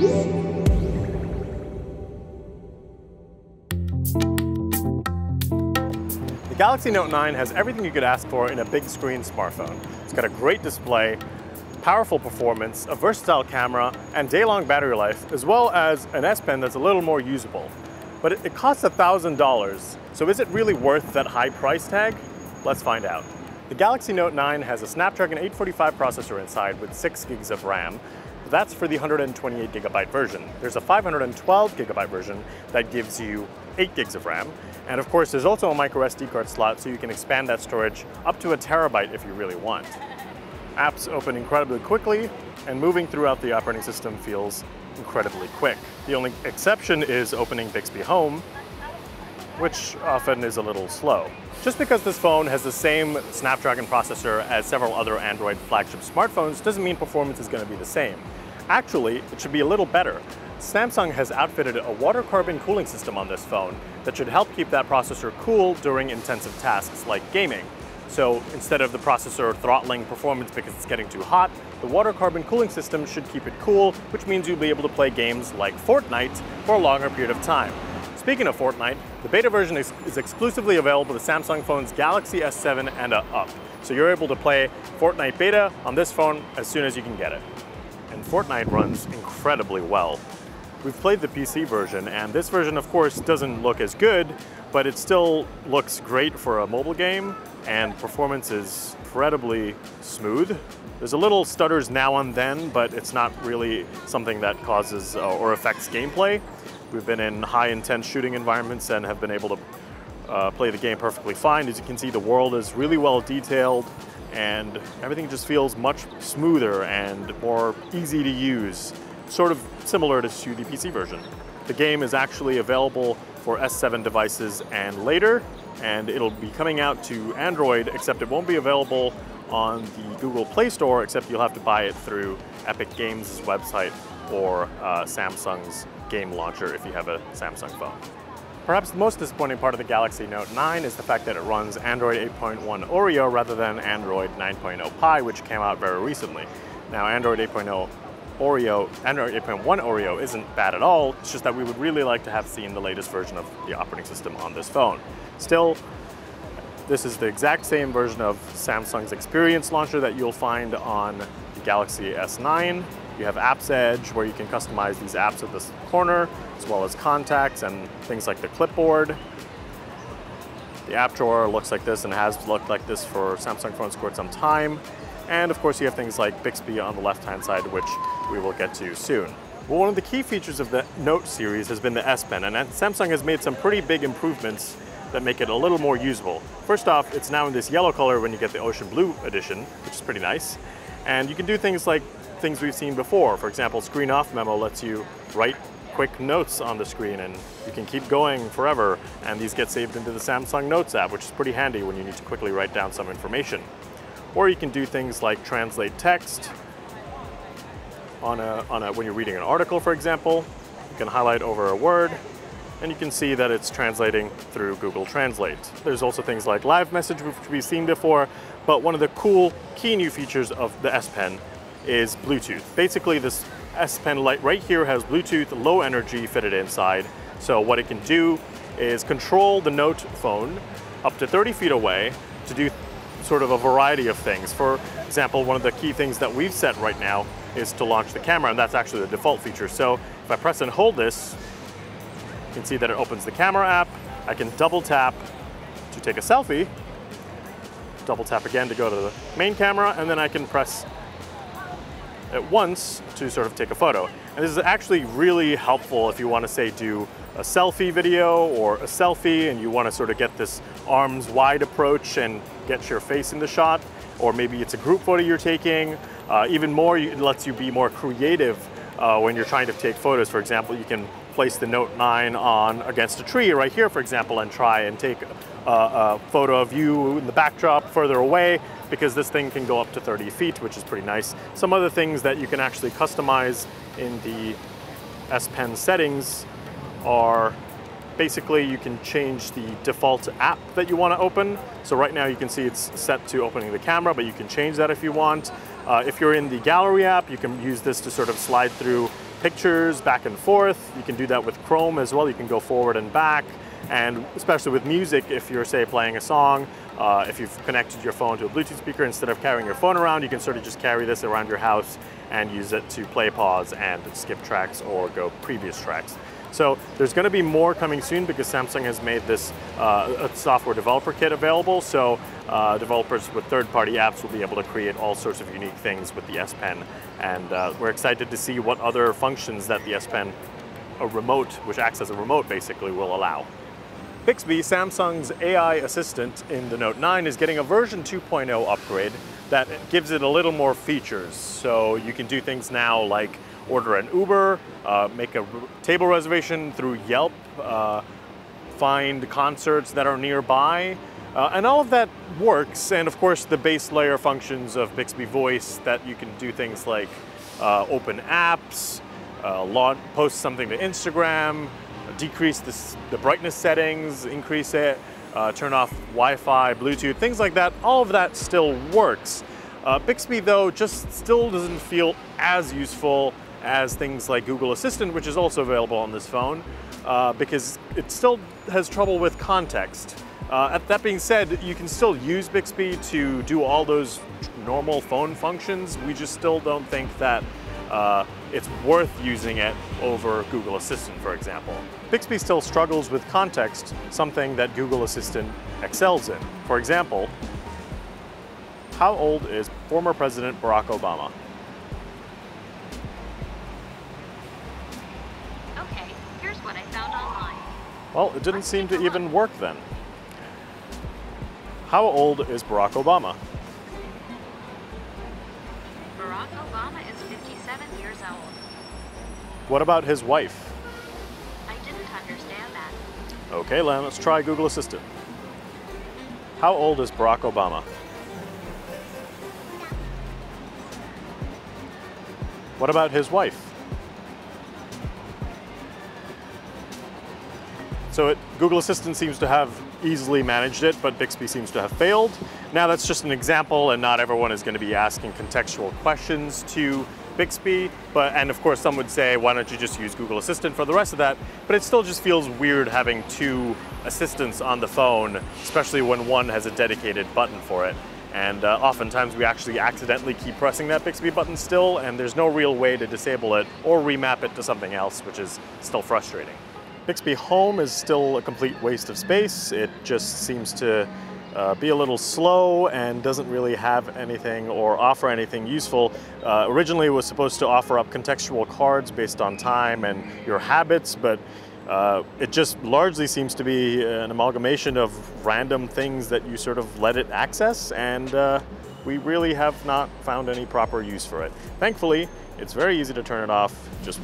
The Galaxy Note 9 has everything you could ask for in a big screen smartphone. It's got a great display, powerful performance, a versatile camera, and day-long battery life, as well as an S Pen that's a little more usable. But it costs $1,000, so is it really worth that high price tag? Let's find out. The Galaxy Note 9 has a Snapdragon 845 processor inside with 6 gigs of RAM. That's for the 128 gigabyte version. There's a 512 gigabyte version that gives you 8 gigs of RAM. And of course, there's also a micro SD card slot, so you can expand that storage up to a terabyte if you really want. Apps open incredibly quickly, and moving throughout the operating system feels incredibly quick. The only exception is opening Bixby Home, which often is a little slow. Just because this phone has the same Snapdragon processor as several other Android flagship smartphones doesn't mean performance is going to be the same. Actually, it should be a little better. Samsung has outfitted a water carbon cooling system on this phone that should help keep that processor cool during intensive tasks like gaming. So instead of the processor throttling performance because it's getting too hot, the water carbon cooling system should keep it cool, which means you'll be able to play games like Fortnite for a longer period of time. Speaking of Fortnite, the beta version is exclusively available to Samsung phones Galaxy S7 and up. So you're able to play Fortnite beta on this phone as soon as you can get it. And Fortnite runs incredibly well. We've played the PC version, and this version, of course, doesn't look as good, but it still looks great for a mobile game, and performance is incredibly smooth. There's a little stutters now and then, but it's not really something that causes or affects gameplay. We've been in high intense shooting environments and have been able to play the game perfectly fine. As you can see, the world is really well detailed, and everything just feels much smoother and more easy to use. Sort of similar to the PC version. The game is actually available for S7 devices and later, and it'll be coming out to Android, except it won't be available on the Google Play Store, except you'll have to buy it through Epic Games' website or Samsung's game launcher if you have a Samsung phone. Perhaps the most disappointing part of the Galaxy Note 9 is the fact that it runs Android 8.1 Oreo rather than Android 9.0 Pie, which came out very recently. Now, Android 8.1 Oreo isn't bad at all. It's just that we would really like to have seen the latest version of the operating system on this phone. Still, this is the exact same version of Samsung's Experience Launcher that you'll find on the Galaxy S9. You have Apps Edge, where you can customize these apps at this corner, as well as contacts and things like the clipboard. The app drawer looks like this and has looked like this for Samsung phones for quite some time. And of course you have things like Bixby on the left-hand side, which we will get to soon. Well, one of the key features of the Note series has been the S Pen, and Samsung has made some pretty big improvements that make it a little more usable. First off, it's now in this yellow color when you get the Ocean Blue edition, which is pretty nice. And you can do things like things we've seen before. For example, Screen Off Memo lets you write quick notes on the screen, and you can keep going forever, and these get saved into the Samsung Notes app, which is pretty handy when you need to quickly write down some information. Or you can do things like translate text when you're reading an article, for example. You can highlight over a word, and you can see that it's translating through Google Translate. There's also things like Live Message, which we've seen before, but one of the cool key new features of the S Pen is Bluetooth. Basically, this S Pen light right here has Bluetooth low energy fitted inside. So what it can do is control the Note phone up to 30 feet away to do sort of a variety of things. For example, one of the key things that we've set right now is to launch the camera, and that's actually the default feature. So if I press and hold this, you can see that it opens the camera app. I can double tap to take a selfie, double tap again to go to the main camera, and then I can press it once to sort of take a photo. And this is actually really helpful if you want to, say, do a selfie video or a selfie and you want to sort of get this arms wide approach and get your face in the shot, or maybe it's a group photo you're taking. Even more, it lets you be more creative when you're trying to take photos. For example, you can place the Note 9 against a tree right here, for example, and try and take a photo of you in the backdrop further away, because this thing can go up to 30 feet, which is pretty nice. Some other things that you can actually customize in the S Pen settings are basically you can change the default app that you want to open. So right now you can see it's set to opening the camera, but you can change that if you want. If you're in the Gallery app, you can use this to sort of slide through pictures back and forth. You can do that with Chrome as well. You can go forward and back. And especially with music, if you're, say, playing a song, if you've connected your phone to a Bluetooth speaker, instead of carrying your phone around, you can sort of just carry this around your house and use it to play, pause, and skip tracks or go previous tracks. So there's going to be more coming soon because Samsung has made this a software developer kit available. So developers with third-party apps will be able to create all sorts of unique things with the S Pen. And we're excited to see what other functions that the S Pen, a remote, which acts as a remote basically, will allow. Bixby, Samsung's AI assistant in the Note 9, is getting a version 2.0 upgrade that gives it a little more features. So you can do things now like order an Uber, make a table reservation through Yelp, find concerts that are nearby, and all of that works. And of course, the base layer functions of Bixby Voice that you can do things like open apps, post something to Instagram, decrease the brightness settings, increase it, turn off Wi-Fi, Bluetooth, things like that. All of that still works. Bixby, though, just still doesn't feel as useful as things like Google Assistant, which is also available on this phone, because it still has trouble with context. That being said, you can still use Bixby to do all those normal phone functions. We just still don't think that it's worth using it over Google Assistant, for example. Bixby still struggles with context, something that Google Assistant excels in. For example, how old is former President Barack Obama? Okay, here's what I found online. Well, it didn't seem to even work then. How old is Barack Obama? Barack Obama is 57 years old. What about his wife? I didn't understand that. Okay, Len, let's try Google Assistant. How old is Barack Obama? What about his wife? So Google Assistant seems to have easily managed it, but Bixby seems to have failed. Now that's just an example, and not everyone is going to be asking contextual questions to Bixby, and of course some would say, why don't you just use Google Assistant for the rest of that? But it still just feels weird having two assistants on the phone, especially when one has a dedicated button for it. And oftentimes we actually accidentally keep pressing that Bixby button still, and there's no real way to disable it or remap it to something else, which is still frustrating. Bixby Home is still a complete waste of space. It just seems to be a little slow and doesn't really have anything or offer anything useful. Originally it was supposed to offer up contextual cards based on time and your habits, but it just largely seems to be an amalgamation of random things that you sort of let it access, and we really have not found any proper use for it. Thankfully, it's very easy to turn it off. Just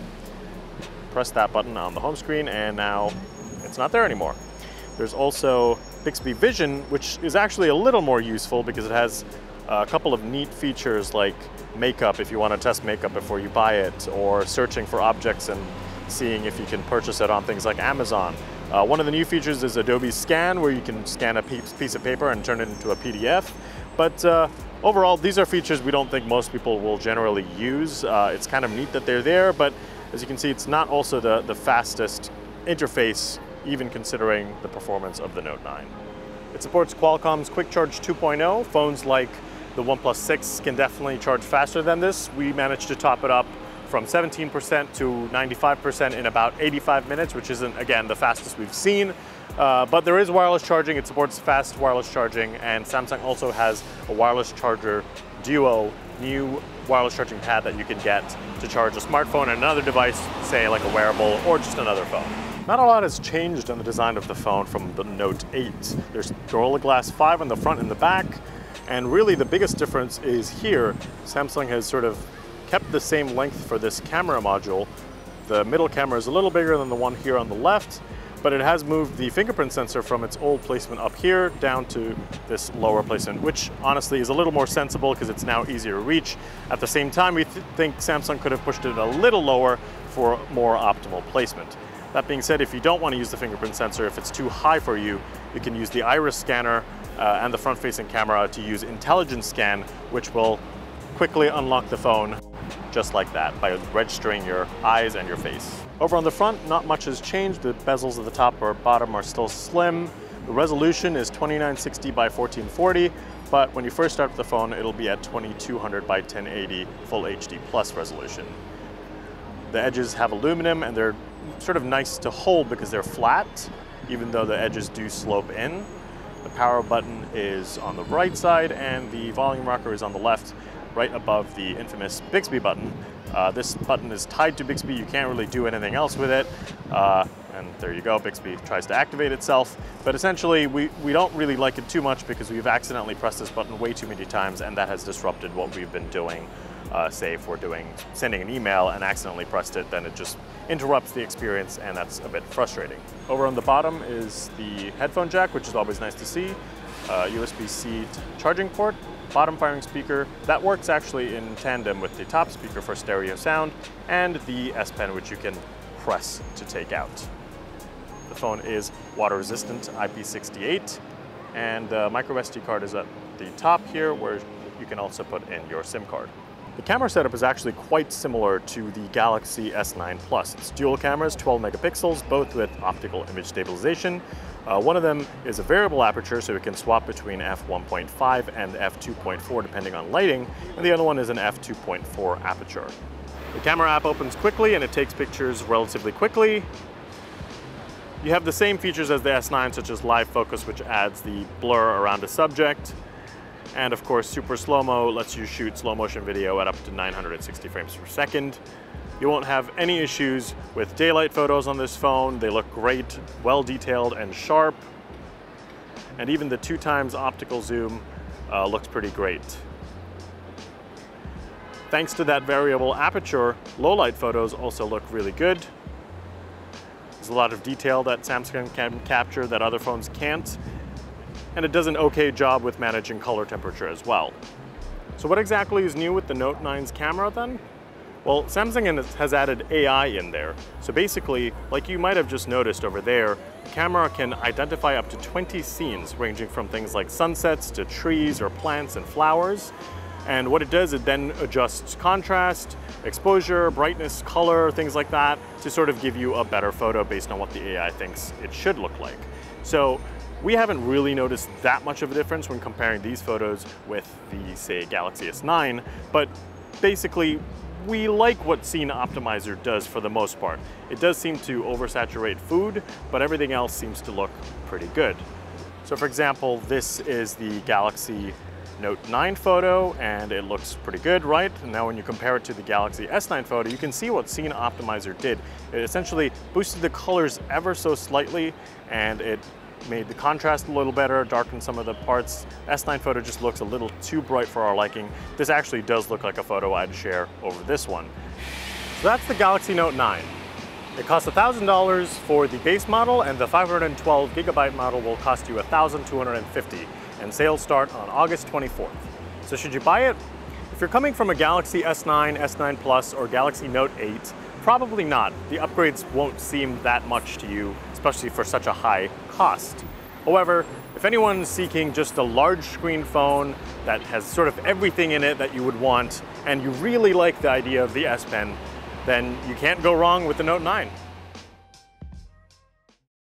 press that button on the home screen and now it's not there anymore. There's also Bixby Vision, which is actually a little more useful because it has a couple of neat features like makeup if you want to test makeup before you buy it, or searching for objects and seeing if you can purchase it on things like Amazon. One of the new features is Adobe Scan, where you can scan a piece of paper and turn it into a PDF. But overall, these are features we don't think most people will generally use. It's kind of neat that they're there, but as you can see, it's not also the fastest interface, even considering the performance of the Note 9. It supports Qualcomm's Quick Charge 2.0. Phones like the OnePlus 6 can definitely charge faster than this. We managed to top it up from 17% to 95% in about 85 minutes, which isn't, again, the fastest we've seen. But there is wireless charging. It supports fast wireless charging, and Samsung also has a wireless charger Duo, new wireless charging pad that you can get to charge a smartphone and another device, say like a wearable or just another phone. Not a lot has changed in the design of the phone from the Note 8. There's Gorilla Glass 5 on the front and the back, and really the biggest difference is here. Samsung has sort of kept the same length for this camera module. The middle camera is a little bigger than the one here on the left, but it has moved the fingerprint sensor from its old placement up here down to this lower placement, which honestly is a little more sensible because it's now easier to reach. At the same time, we think Samsung could have pushed it a little lower for more optimal placement. That being said, if you don't want to use the fingerprint sensor, if it's too high for you, you can use the iris scanner and the front-facing camera to use intelligence scan, which will quickly unlock the phone just like that by registering your eyes and your face. Over on the front, not much has changed. The bezels at the top or bottom are still slim. The resolution is 2960 by 1440, but when you first start the phone, it'll be at 2200 by 1080 Full HD Plus resolution. The edges have aluminum and they're sort of nice to hold because they're flat, even though the edges do slope in. The power button is on the right side and the volume rocker is on the left, right above the infamous Bixby button. This button is tied to Bixby. You can't really do anything else with it. And there you go, Bixby tries to activate itself. But essentially, we don't really like it too much because we've accidentally pressed this button way too many times and that has disrupted what we've been doing. Say if we're sending an email and accidentally pressed it, then it just interrupts the experience and that's a bit frustrating. Over on the bottom is the headphone jack, which is always nice to see. USB-C charging port, bottom firing speaker. That works actually in tandem with the top speaker for stereo sound and the S Pen, which you can press to take out. The phone is water resistant IP68 and the micro SD card is at the top here where you can also put in your SIM card. The camera setup is actually quite similar to the Galaxy S9 Plus. It's dual cameras, 12 megapixels, both with optical image stabilization. One of them is a variable aperture, so we can swap between f1.5 and f2.4 depending on lighting, and the other one is an f2.4 aperture. The camera app opens quickly and it takes pictures relatively quickly. You have the same features as the S9, such as live focus, which adds the blur around a subject. And of course, super slow-mo lets you shoot slow motion video at up to 960 frames per second. You won't have any issues with daylight photos on this phone. They look great, well detailed and sharp. And even the 2x optical zoom looks pretty great. Thanks to that variable aperture, low light photos also look really good. There's a lot of detail that Samsung can capture that other phones can't. And it does an okay job with managing color temperature as well. So what exactly is new with the Note 9's camera then? Well, Samsung has added AI in there. So basically, like you might have just noticed over there, the camera can identify up to 20 scenes ranging from things like sunsets to trees or plants and flowers. And what it does, it then adjusts contrast, exposure, brightness, color, things like that to sort of give you a better photo based on what the AI thinks it should look like. So we haven't really noticed that much of a difference when comparing these photos with the, say, Galaxy S9, but basically, we like what Scene Optimizer does for the most part. It does seem to oversaturate food, but everything else seems to look pretty good. So for example, this is the Galaxy Note 9 photo, and it looks pretty good, right? And now when you compare it to the Galaxy S9 photo, you can see what Scene Optimizer did. It essentially boosted the colors ever so slightly, and it made the contrast a little better, darkened some of the parts. S9 photo just looks a little too bright for our liking. This actually does look like a photo I'd share over this one. So that's the Galaxy Note 9. It costs $1,000 for the base model, and the 512 gigabyte model will cost you $1,250, and sales start on August 24th. So should you buy it? If you're coming from a Galaxy S9, S9 Plus, or Galaxy Note 8, probably not. The upgrades won't seem that much to you, especially for such a high cost. However, if anyone's seeking just a large screen phone that has sort of everything in it that you would want, and you really like the idea of the S Pen, then you can't go wrong with the Note 9.